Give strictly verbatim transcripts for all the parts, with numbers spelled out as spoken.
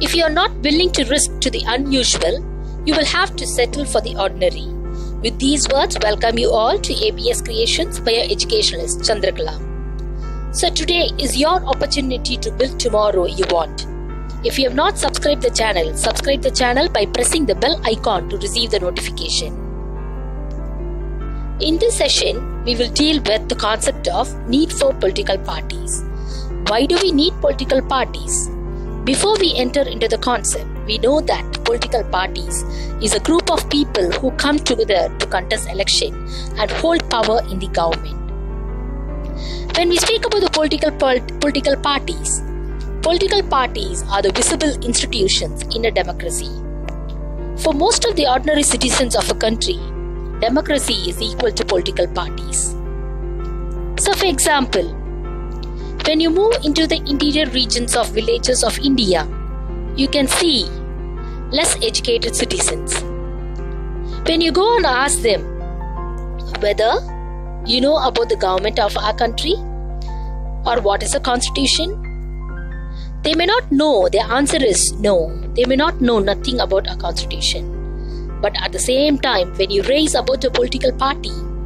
If you are not willing to risk to the unusual, you will have to settle for the ordinary. With these words, welcome you all to A B S Creations by your educationalist Chandrakala. So today is your opportunity to build tomorrow you want. If you have not subscribed the channel, subscribe the channel by pressing the bell icon to receive the notification. In this session, we will deal with the concept of need for political parties. Why do we need political parties? Before we enter into the concept, we know that political parties is a group of people who come together to contest election and hold power in the government. When we speak about the political political parties, political parties are the visible institutions in a democracy. For most of the ordinary citizens of a country, democracy is equal to political parties. So for example, when you move into the interior regions of villages of India, you can see less educated citizens. When you go and ask them whether you know about the government of our country or what is a constitution, they may not know. Their answer is no. They may not know nothing about a constitution. But at the same time, when you raise about a political party,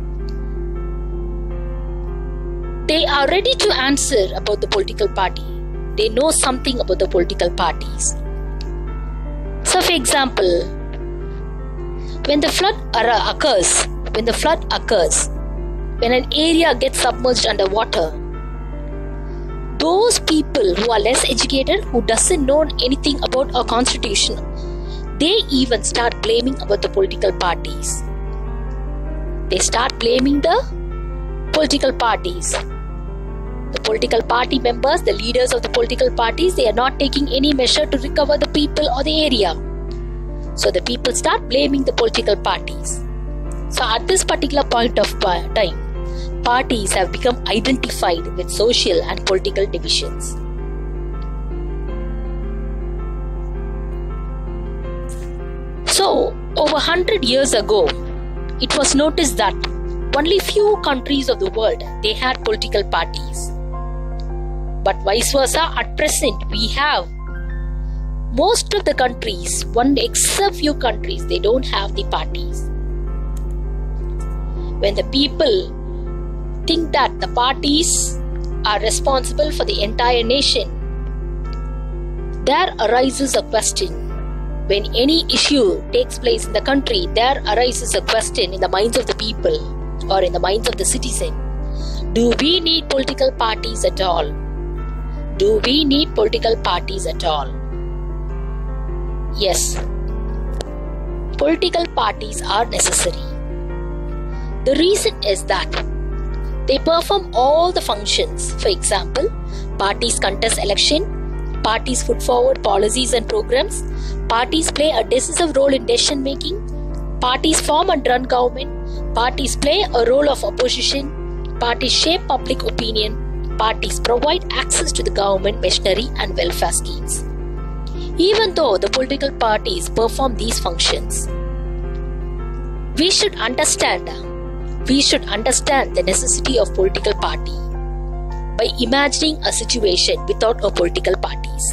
they are ready to answer about the political party. They know something about the political parties. So for example, when the flood occurs, when the flood occurs, when an area gets submerged underwater, those people who are less educated, who doesn't know anything about our constitution, they even start blaming about the political parties. They start blaming the political parties. The political party members, the leaders of the political parties, they are not taking any measure to recover the people or the area. So the people start blaming the political parties. So at this particular point of time, parties have become identified with social and political divisions. So, over one hundred years ago, it was noticed that only few countries of the world, they had political parties. But vice versa, at present, we have most of the countries, one except few countries, they don't have the parties. When the people think that the parties are responsible for the entire nation, there arises a question. When any issue takes place in the country, there arises a question in the minds of the people or in the minds of the citizen. Do we need political parties at all? Do we need political parties at all? Yes, political parties are necessary. The reason is that they perform all the functions. For example, parties contest election, parties put forward policies and programs, parties play a decisive role in decision making, parties form and run government, parties play a role of opposition, parties shape public opinion, parties provide access to the government machinery and welfare schemes. Even though the political parties perform these functions, we should understand, we should understand the necessity of political party by imagining a situation without a political parties.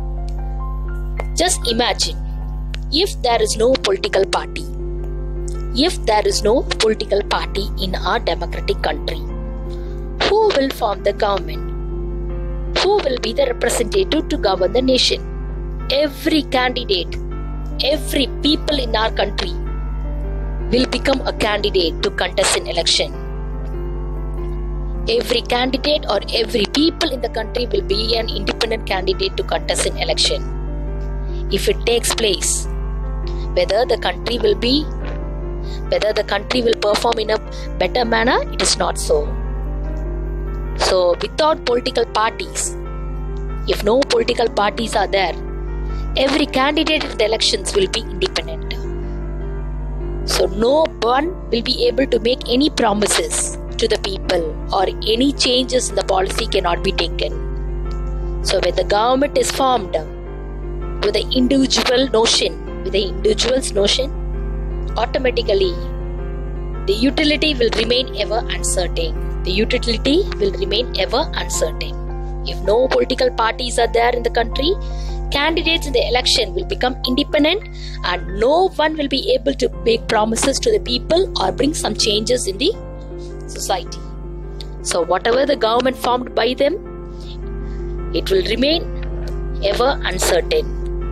Just imagine, if there is no political party, if there is no political party in our democratic country, who will form the government? Who will be the representative to govern the nation? Every candidate, every people in our country will become a candidate to contest an election. Every candidate or every people in the country will be an independent candidate to contest an election. If it takes place, whether the country will be, whether the country will perform in a better manner, it is not so. So without political parties, if no political parties are there, every candidate in the elections will be independent. So no one will be able to make any promises to the people, or any changes in the policy cannot be taken. So when the government is formed with the individual notion, with the individual's notion, automatically the utility will remain ever uncertain. The utility will remain ever uncertain. If no political parties are there in the country, candidates in the election will become independent and no one will be able to make promises to the people or bring some changes in the society. So whatever the government formed by them, it will remain ever uncertain.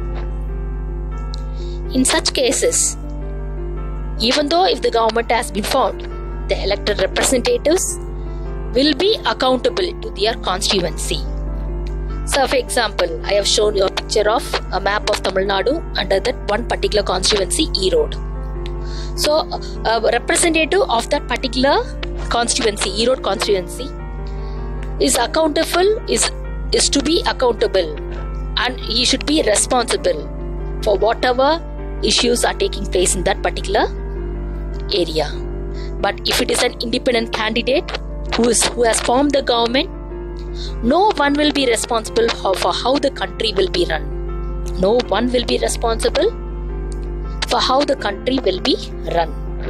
In such cases, even though if the government has been formed, the elected representatives will be accountable to their constituency. So for example, I have shown you a picture of a map of Tamil Nadu under that one particular constituency, Erode. So a representative of that particular constituency, Erode constituency, is accountable, is, is to be accountable, and he should be responsible for whatever issues are taking place in that particular area. But if it is an independent candidate who is who has formed the government, no one will be responsible for how the country will be run. No one will be responsible for how the country will be run.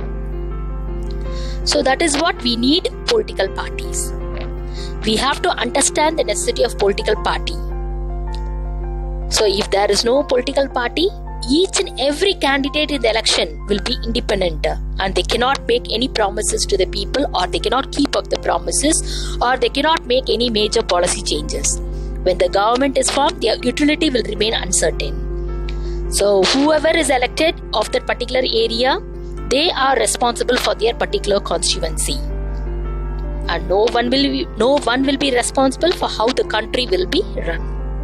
So that is what we need political parties. We have to understand the necessity of political party. So if there is no political party, each and every candidate in the election will be independent and they cannot make any promises to the people, or they cannot keep up the promises, or they cannot make any major policy changes. When the government is formed, their utility will remain uncertain. So whoever is elected of that particular area, they are responsible for their particular constituency, and no one will be, no one will be responsible for how the country will be run.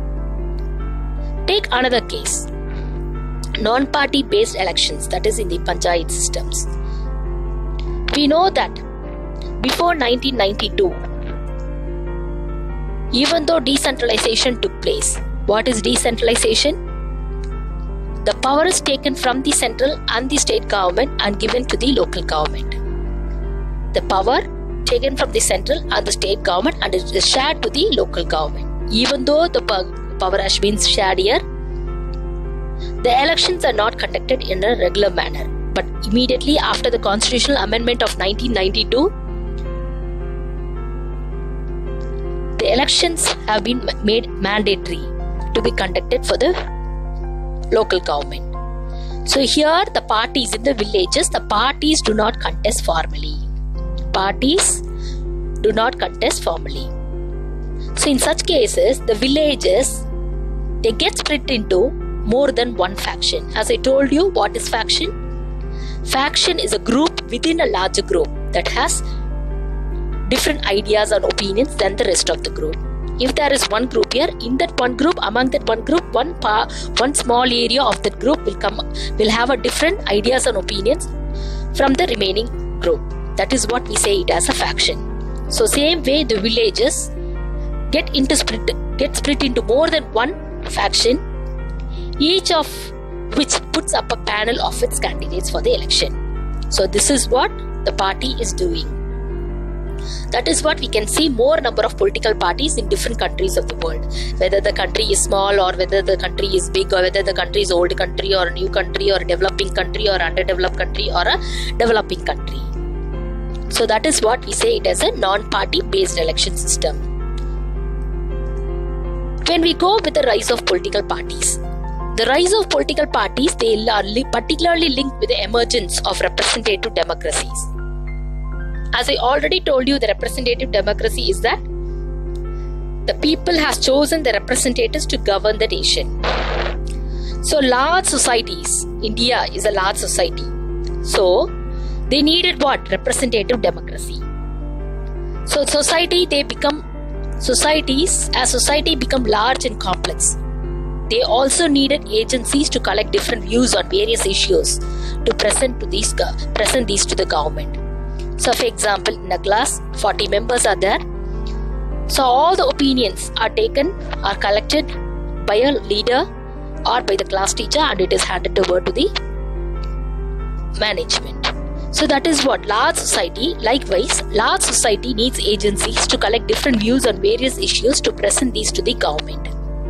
Take another case. Non-party based elections, that is in the panchayat systems. We know that before nineteen ninety-two, even though decentralization took place, what is decentralization? The power is taken from the central and the state government and given to the local government. The power taken from the central and the state government and it is shared to the local government. Even though the power has been shared here, the elections are not conducted in a regular manner. But immediately after the constitutional amendment of nineteen ninety-two, the elections have been made mandatory to be conducted for the local government. So here the parties in the villages, the parties do not contest formally. Parties do not contest formally. So in such cases, the villages, they get split into more than one faction. As I told you, what is faction? Faction is a group within a larger group that has different ideas and opinions than the rest of the group. If there is one group here, in that one group, among that one group, one pa- one small area of that group will come, will have a different ideas and opinions from the remaining group. That is what we say it as a faction. So same way, the villages get into split, get split into more than one faction, each of which puts up a panel of its candidates for the election. So this is what the party is doing. That is what we can see more number of political parties in different countries of the world. Whether the country is small or whether the country is big, or whether the country is old country or a new country or a developing country or underdeveloped country or a developing country. So that is what we say it as a non-party based election system. When we go with the rise of political parties, the rise of political parties, they are particularly linked with the emergence of representative democracies. As I already told you, the representative democracy is that the people has chosen the representatives to govern the nation. So large societies, India is a large society. So they needed what? Representative democracy. So society, they become societies, as society become large and complex, they also needed agencies to collect different views on various issues to present to these present these to the government. So for example, in a class, forty members are there. So all the opinions are taken, are collected by a leader or by the class teacher, and it is handed over to the management. So that is what large society, likewise, large society needs agencies to collect different views on various issues to present these to the government.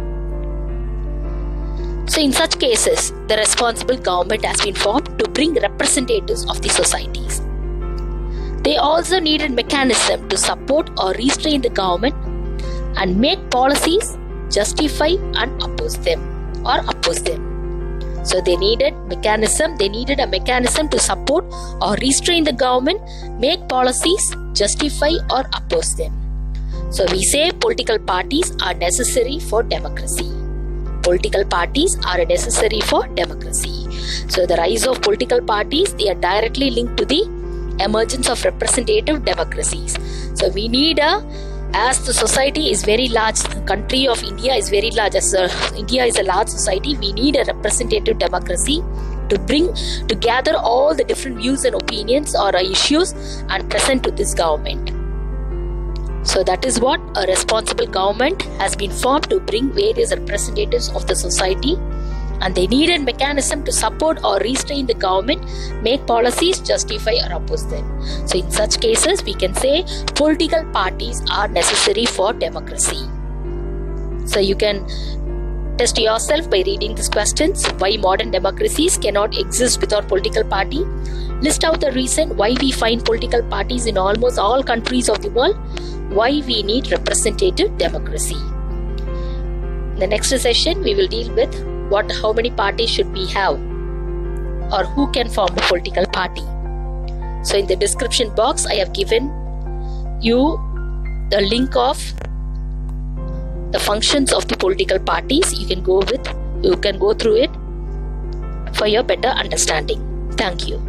So in such cases, the responsible government has been formed to bring representatives of the societies. They also needed mechanism to support or restrain the government and make policies, justify and oppose them. or oppose them. So they needed mechanism, they needed a mechanism to support or restrain the government, make policies, justify or oppose them. So we say political parties are necessary for democracy. Political parties are necessary for democracy. So the rise of political parties, they are directly linked to the emergence of representative democracies. So we need a, as the society is very large, the country of India is very large, as a, India is a large society, we need a representative democracy to bring, to gather all the different views and opinions or issues and present to this government. So that is what a responsible government has been formed, to bring various representatives of the society, and they need a mechanism to support or restrain the government, make policies, justify or oppose them. So in such cases, we can say political parties are necessary for democracy. So you can test yourself by reading these questions. Why modern democracies cannot exist without political party? List out the reason why we find political parties in almost all countries of the world. Why we need representative democracy. In the next session, we will deal with what, how many parties should we have, or who can form a political party. So in the description box, I have given you the link of the functions of the political parties. You can go with, you can go through it for your better understanding. Thank you.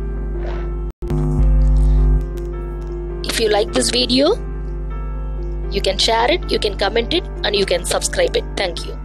If you like this video, you can share it, you can comment it, and you can subscribe it. Thank you.